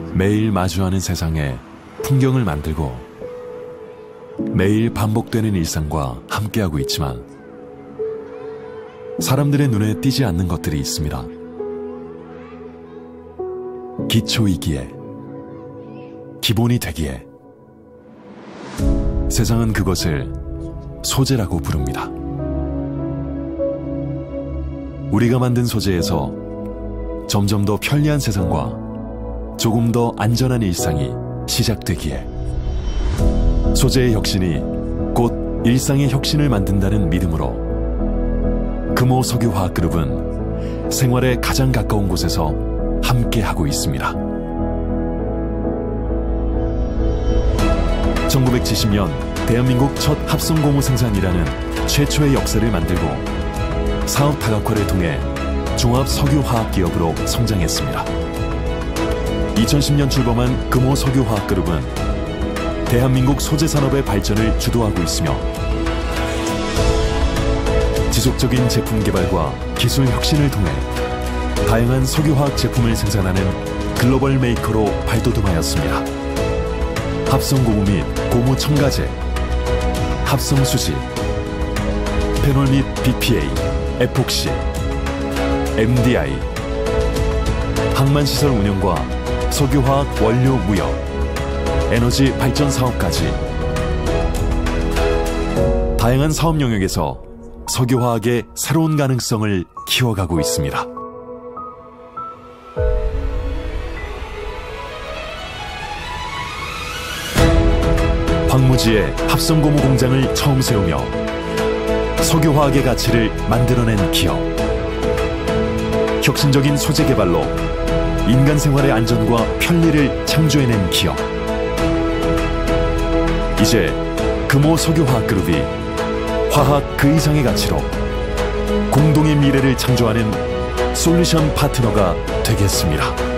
매일 마주하는 세상에 풍경을 만들고 매일 반복되는 일상과 함께하고 있지만 사람들의 눈에 띄지 않는 것들이 있습니다. 기초이기에, 기본이 되기에 세상은 그것을 소재라고 부릅니다. 우리가 만든 소재에서 점점 더 편리한 세상과 조금 더 안전한 일상이 시작되기에 소재의 혁신이 곧 일상의 혁신을 만든다는 믿음으로 금호석유화학그룹은 생활에 가장 가까운 곳에서 함께하고 있습니다. 1970년 대한민국 첫 합성고무 생산이라는 최초의 역사를 만들고 사업 다각화를 통해 종합석유화학기업으로 성장했습니다. 2010년 출범한 금호석유화학그룹은 대한민국 소재산업의 발전을 주도하고 있으며 지속적인 제품 개발과 기술 혁신을 통해 다양한 석유화학 제품을 생산하는 글로벌 메이커로 발돋움하였습니다. 합성고무 및 고무 첨가제, 합성수지, 페놀 및 BPA, 에폭시, MDI, 항만시설 운영과 석유화학 원료 무역, 에너지 발전 사업까지 다양한 사업 영역에서 석유화학의 새로운 가능성을 키워가고 있습니다. 황무지에 합성고무 공장을 처음 세우며 석유화학의 가치를 만들어낸 기업. 혁신적인 소재 개발로 인간 생활의 안전과 편리를 창조해낸 기업. 이제 금호석유화학그룹이 화학 그 이상의 가치로 공동의 미래를 창조하는 솔루션 파트너가 되겠습니다.